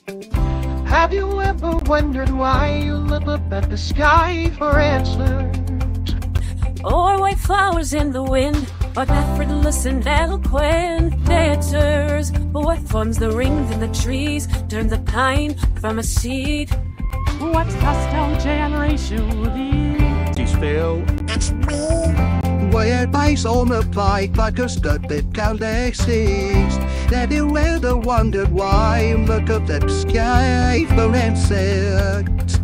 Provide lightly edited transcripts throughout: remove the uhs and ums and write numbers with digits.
Have you ever wondered why you look up at the sky for answers? Or white flowers in the wind, but effortless and eloquent theaters. But what forms the rings in the trees, turn the pine from a seed? What custom generation will be? Is Phil? It's me. Where base on the pike like a stud that can't exist. Have you ever wondered why you look up at the sky for answers?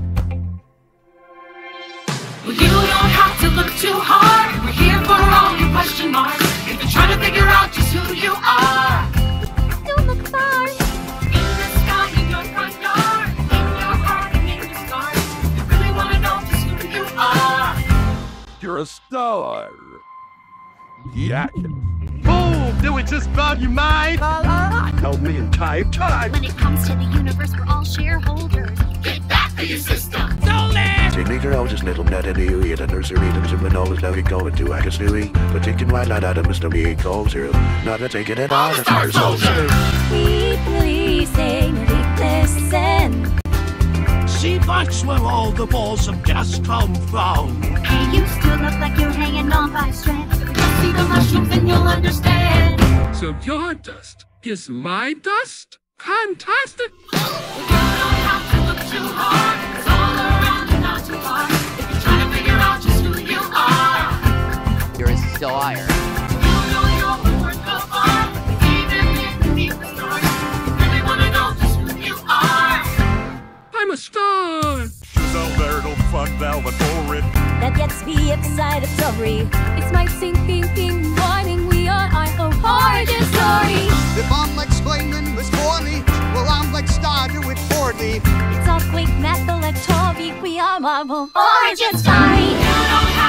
Well, you don't have to look too hard. We're here for all your question marks. If you're trying to figure out just who you are, Don't look far. in the sky, in your front yard, in your heart, and in your scars. You really want to know just who you are. You're a star. Yeah. Boom! Do it just bug your mind? Help me in time. When it comes to the universe, we're all shareholders. Get back to your system. Signature houses little net in the UE at a nursery items of Manolas now he going to Akasui. But taking white light out of Mr. B calls zero. Not a taking it out of our soldier. Please sing, listen. See, that's where all the balls of gas come from. Hey, you still look like you're hanging on by a strand. Just see the mushrooms and you'll understand. So your dust is my dust? Fantastic! You don't have to look too hard. It's all around and not too far. If you're trying to figure out just who you are, You're still higher. you know you're worth the art. Even beneath the stars, you really want to know just who you are. I'm a star! Giselle Verdal, fun valedictorian. That gets me excited, sorry. It's my thinking morning. We are our own origin story. If I'm exclaiming this for me, well I'm like star do it for me. It's all quick math, like Toby. We are Marvel. Origin story. You don't